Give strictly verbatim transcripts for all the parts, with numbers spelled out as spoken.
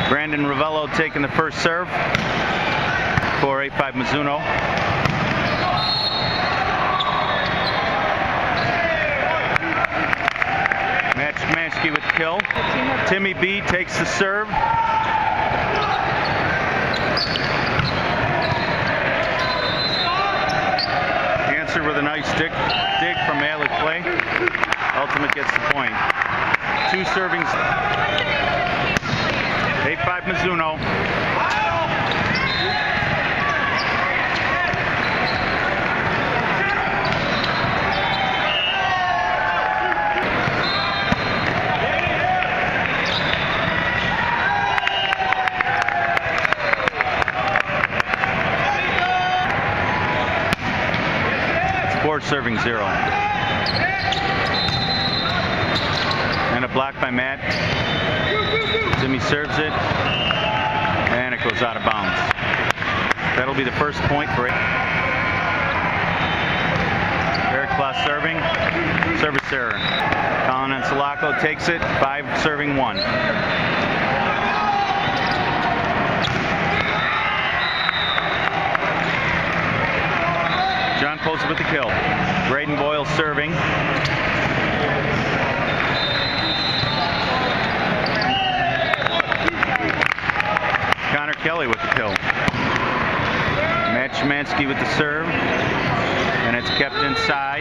Brandon Ravello taking the first serve for eight five Mizuno. Matt Szymanski with the kill. Timmy B takes the serve. Answer with a nice dig, dig from Alec Clay. Ultimate gets the point. Two servings. eight five Mizuno. Four serving zero. And a block by Matt. Timmy serves it, and it goes out of bounds. That'll be the first point for Eric Klaus serving. Service error. Colin Ansalaco takes it. Five serving one. John Post with the kill. Braden Boyle serving. Connor Kelly with the kill. Matt Szymanski with the serve. And it's kept inside.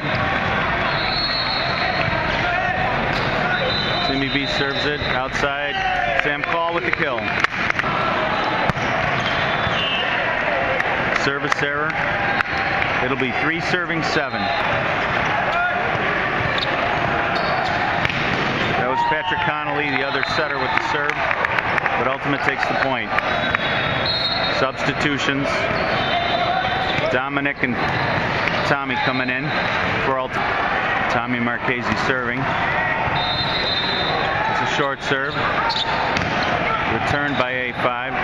Timmy B serves it outside. Sam Call with the kill. Service error. It'll be three serving seven. That was Patrick Connolly, the other setter, with the serve, but Ultimate takes the point. Substitutions. Dominic and Tommy coming in for Ultimate. Tommy Marchese serving. It's a short serve. Returned by A five.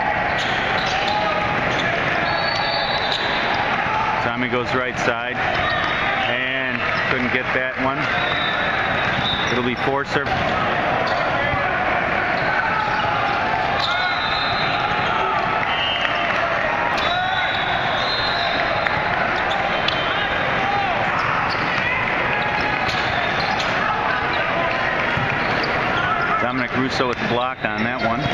Tommy goes right side and couldn't get that one. It'll be four serve. Dominic Russo with the block on that one.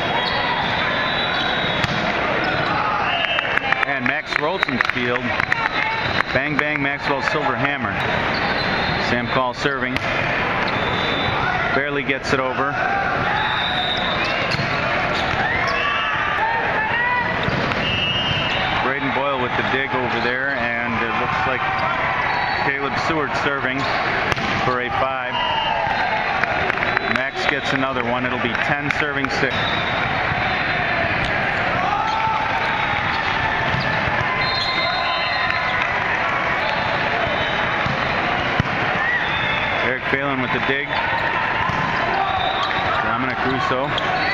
And Max Rosenfield. Bang bang Maxwell Silver Hammer. Sam Call serving. Barely gets it over. Braden Boyle with the dig over there, and it looks like Caleb Seward serving for a five. Max gets another one. It'll be ten serving six. Eric Phelan with the dig. Dominic Russo.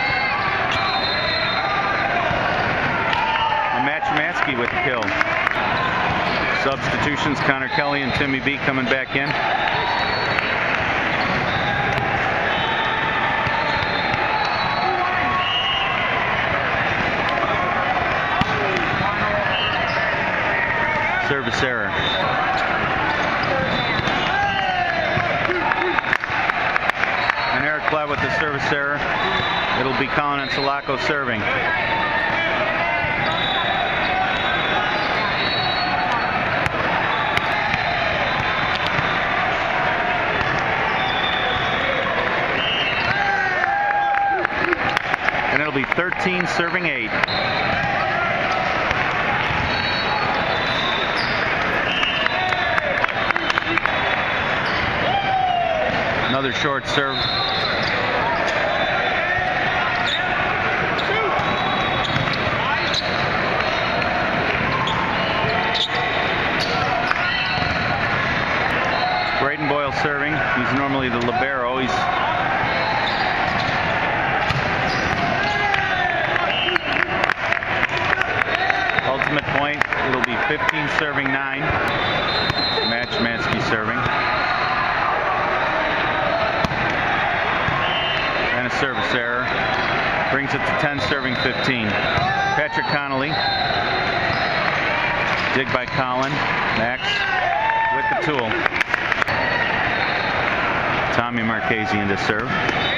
And Matt Szymanski with the kill. Substitutions, Connor Kelly and Timmy B coming back in. Service error. And Eric Platt with the service error. It'll be Colin Ansalaco serving. And it'll be thirteen serving eight. Another short serve. Braden Boyle serving. He's normally the libero. He's ultimate point. It'll be fifteen serving nine. Matt Szymanski serving. And a service error. Brings it to ten, serving fifteen. Patrick Connolly. Dig by Colin. Max with the tool. Tommy Marchese into serve.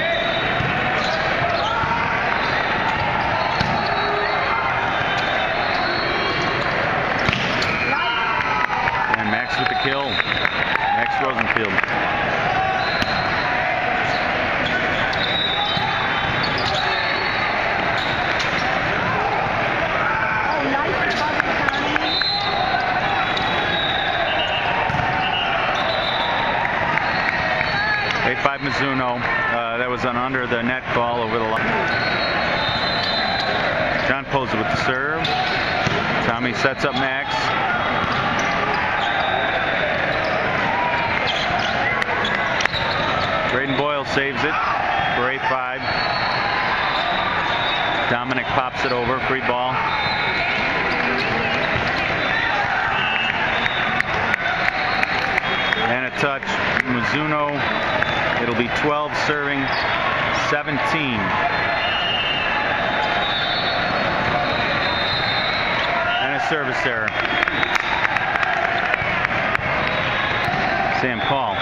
And Max with the kill. Max Rosenfield. eight five Mizuno. Uh, that was an under the net ball over the line. John Posa with the serve. Tommy sets up Max. Braden Boyle saves it for eight five. Dominic pops it over. Free ball. And a touch. Mizuno. It'll be twelve, serving seventeen. And a service error. Sam Paul.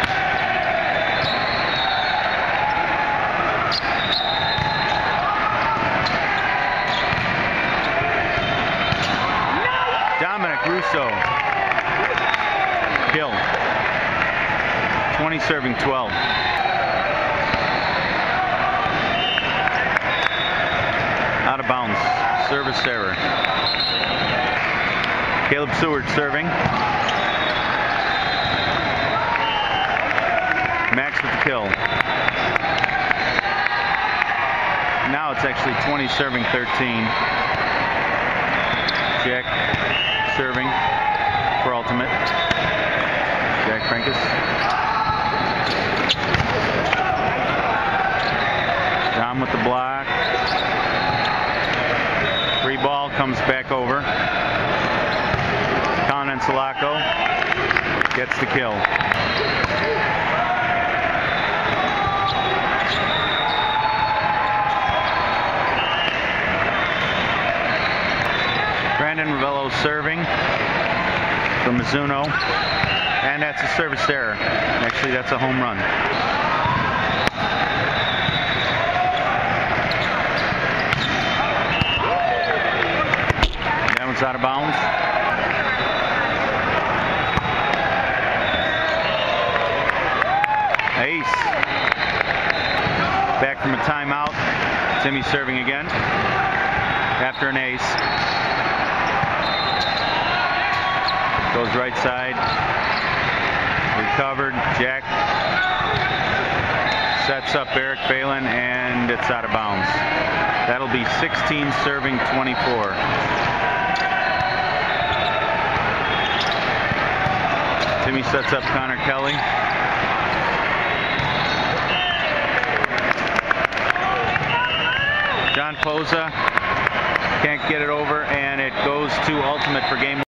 Dominic Russo. Kill. twenty, serving twelve. Out of bounds. Service error. Caleb Seward serving. Max with the kill. Now it's actually twenty, serving thirteen. Jack serving for ultimate. Jack Frankus. Dom with the block. Free ball comes back over. Colin Ensalaco gets the kill. Brandon Ravello serving for Mizuno. And that's a service error. Actually, that's a home run. That one's out of bounds. Ace. Back from a timeout. Timmy serving again. After an ace. Goes right side. Recovered. Jack sets up Eric Phelan, and it's out of bounds. That'll be sixteen, serving twenty-four. Timmy sets up Connor Kelly. John Posa can't get it over, and it goes to ultimate for game one.